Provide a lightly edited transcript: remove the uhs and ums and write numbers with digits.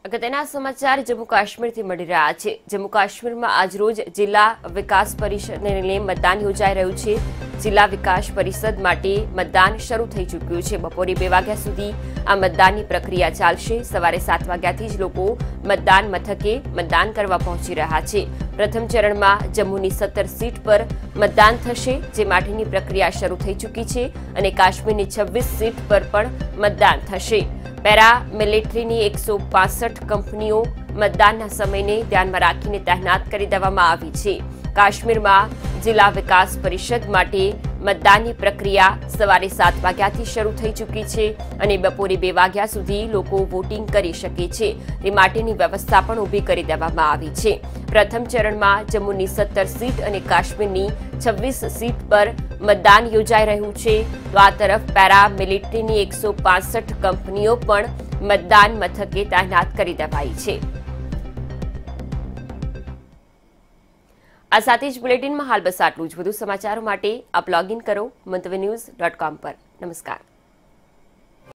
અગત્યના સમાચાર જમ્મુ કાશ્મીરથી મળી રહ્યા છે। જમ્મુ કાશ્મીરમાં આજરોજ જિલ્લા વિકાસ પરિષદને લઈને મતદાન યોજાઈ રહ્યું છે। જિલ્લા વિકાસ પરિષદ માટે મતદાન શરૂ થઈ ચૂક્યું છે। બપોરે 2 વાગ્યા સુધી આ મતદાનની પ્રક્રિયા ચાલશે। સવારે 7 વાગ્યાથી જ લોકો મતદાન મથકે મતદાન કરવા પહોંચી રહ્યા છે। પ્રથમ ચરણમાં જમ્મુની 17 સીટ પર મતદાન થશે, જે માટેની પ્રક્રિયા શરૂ થઈ ચૂકી છે અને કાશ્મીરની 26 સીટ પર પણ મતદાન થશે। પેરા મિલિટરીની 165 કંપનીઓ મતદાનના સમયને ધ્યાનમાં રાખીને તૈનાત કરી દેવામાં આવી છે। કાશ્મીરમાં જિલ્લા વિકાસ પરિષદ માટે મતદાનની પ્રક્રિયા સવારે 7 વાગ્યાથી શરૂ થઈ ચૂકી છે અને બપોરે 2 વાગ્યા સુધી લોકો વોટિંગ કરી શકે છે, તે માટેની વ્યવસ્થા પણ ઊભી કરી દેવામાં આવી છે। પ્રથમ ચરણમાં જમ્મુની 17 સીટ અને કાશ્મીરની 26 સીટ પર મતદાન યોજાઈ રહ્યું છે, તો આ તરફ પેરા મિલિટરીની 165 કંપનીઓ પણ મતદાન મથકે તૈનાત કરી દેવાઈ છે। આ સાથે જ બુલેટિનમાં હાલ બસ આટલું જ। વધુ સમાચારો માટે આપ લોગિન કરો mantavinews.com પર। નમસ્કાર।